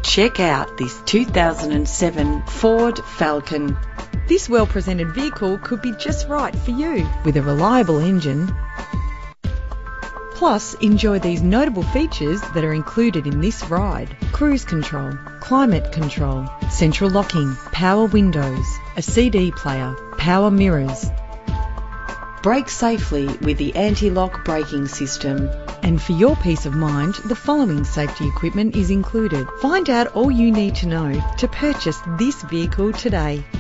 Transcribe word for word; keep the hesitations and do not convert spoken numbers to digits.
Check out this two thousand seven Ford Falcon. This well-presented vehicle could be just right for you, with a reliable engine. Plus, enjoy these notable features that are included in this ride: cruise control, climate control, central locking, power windows, a C D player, power mirrors. Brake safely with the anti-lock braking system. And for your peace of mind, the following safety equipment is included. Find out all you need to know to purchase this vehicle today.